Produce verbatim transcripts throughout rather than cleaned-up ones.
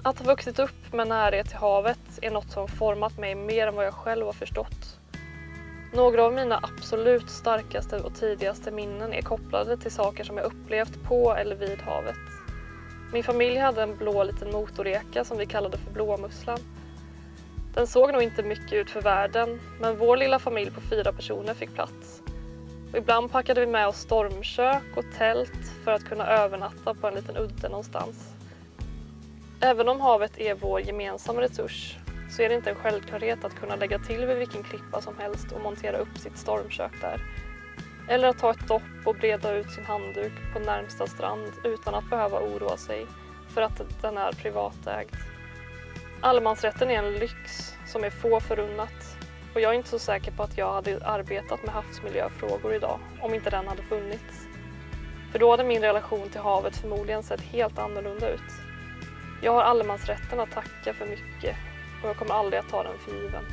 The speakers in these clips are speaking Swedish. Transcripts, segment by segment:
Att ha vuxit upp med närhet till havet är något som format mig mer än vad jag själv har förstått. Några av mina absolut starkaste och tidigaste minnen är kopplade till saker som jag upplevt på eller vid havet. Min familj hade en blå liten motoreka som vi kallade för Blåmusslan. Den såg nog inte mycket ut för världen, men vår lilla familj på fyra personer fick plats. Och ibland packade vi med oss stormkök och tält för att kunna övernatta på en liten udde någonstans. Även om havet är vår gemensamma resurs så är det inte en självklarhet att kunna lägga till vid vilken klippa som helst och montera upp sitt stormkök där. Eller att ta ett dopp och breda ut sin handduk på närmsta strand utan att behöva oroa sig för att den är privatägd. Allemansrätten är en lyx som är få förunnat och jag är inte så säker på att jag hade arbetat med havsmiljöfrågor idag om inte den hade funnits. För då hade min relation till havet förmodligen sett helt annorlunda ut. Jag har allemansrätten att tacka för mycket och jag kommer aldrig att ta den för given.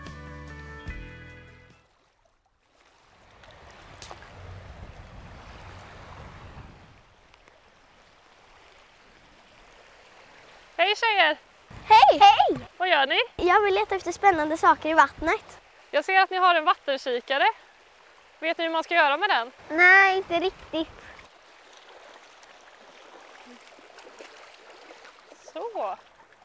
Hej tjejer! Hej! Hej! Vad gör ni? Jag vill leta efter spännande saker i vattnet. Jag ser att ni har en vattenkikare. Vet ni hur man ska göra med den? Nej, inte riktigt. Så.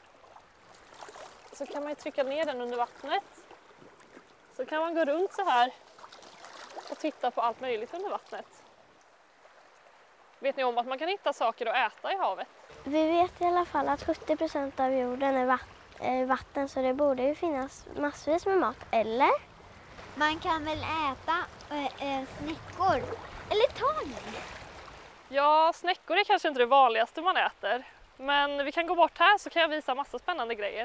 Så kan man ju trycka ner den under vattnet. Så kan man gå runt så här och titta på allt möjligt under vattnet. Vet ni om att man kan hitta saker att äta i havet? Vi vet i alla fall att sjuttio procent av jorden är vatten, så det borde ju finnas massvis med mat, eller? Man kan väl äta äh, snäckor eller tang? Ja, snäckor är kanske inte det vanligaste man äter. Men vi kan gå bort här så kan jag visa massa spännande grejer.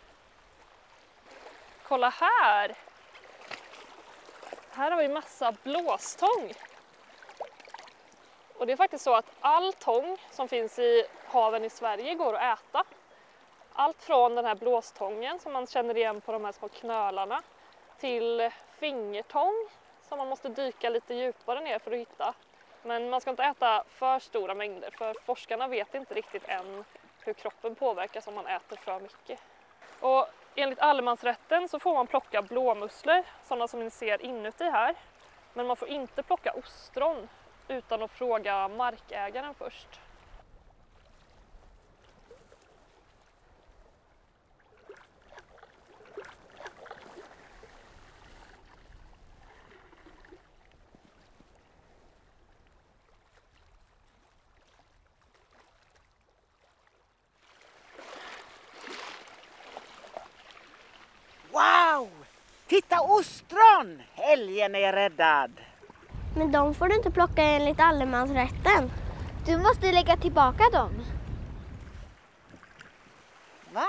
Kolla här! Här har vi massa blåstång. Och det är faktiskt så att all tång som finns i haven i Sverige går att äta. Allt från den här blåstången som man känner igen på de här små knölarna till fingertång som man måste dyka lite djupare ner för att hitta. Men man ska inte äta för stora mängder för forskarna vet inte riktigt än hur kroppen påverkas om man äter för mycket. Och enligt allemansrätten så får man plocka blåmusslor, sådana som ni ser inuti här. Men man får inte plocka ostron utan att fråga markägaren först. Wow! Titta ostron! Helgen är räddad. Men de får du inte plocka enligt allemansrätten. Du måste lägga tillbaka dem. Va?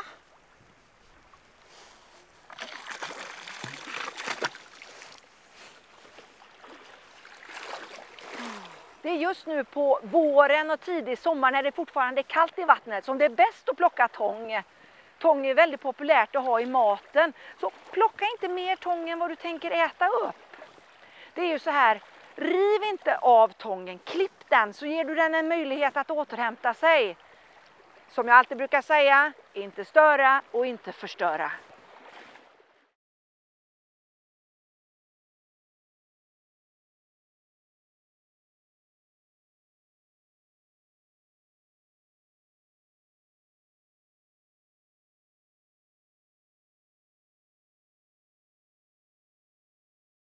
Det är just nu på våren och tidig sommar när det fortfarande är kallt i vattnet som det är bäst att plocka tång. Tång är väldigt populärt att ha i maten. Så plocka inte mer tång än vad du tänker äta upp. Det är ju så här, riv inte av tången, klipp den så ger du den en möjlighet att återhämta sig. Som jag alltid brukar säga, inte störa och inte förstöra.